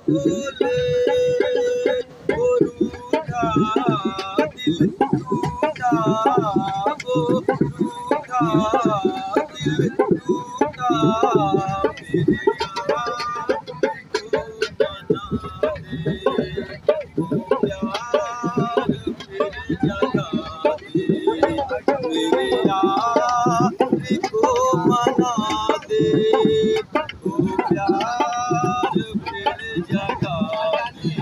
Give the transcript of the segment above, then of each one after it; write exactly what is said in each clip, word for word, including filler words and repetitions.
बोले वो रूठा दिल टूटा, वो रूठा दिल टूटा, मेरे यार को मना दे, वो प्यार फिर जगा दे, मेरे यार को मना दे, वो प्यार फिर जगा दे।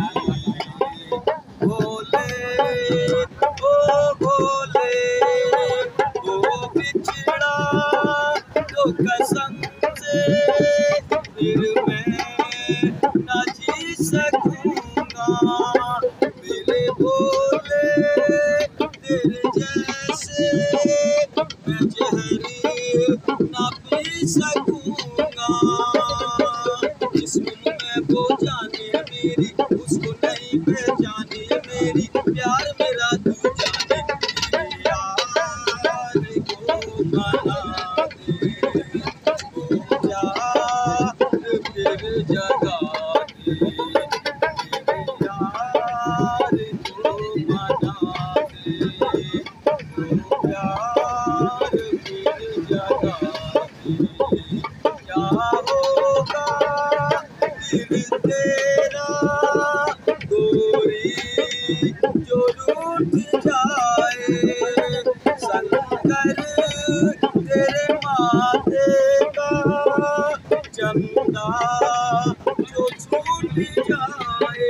भोले ओ भोले वो बिछड़ा तो कसम से फिर मैं न जी सकूंगा, मेरे भोले तेरे जैसे मैं जहरी न पी सकूंगा। जिस्म में वो जाने मेरी उसको नहीं पहचाने मेरी, प्यार मेरा तू जाने, मेरे यार को मना दे, वो प्यार फिर जगा दे, मेरे यार को मना दे, वो प्यार फिर जगा दे। क्या होगा दिल तेरा गोरी जो रूठ जाए, शंकर तेरे माथे का चंदा जो छूट जाए।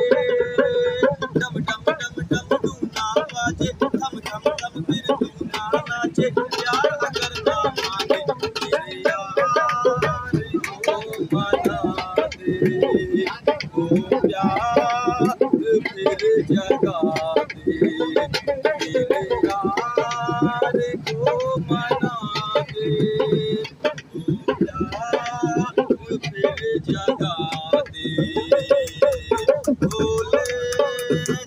डम डम डम डम डूना बाजे, थम थम थम फिर दूना नाचे, प्यार अगर ना माने मेरे यार को मना दे, वो प्यार फिर जगा दे, मेरे यार को मना दे, वो प्यार फिर जगा दे। भोले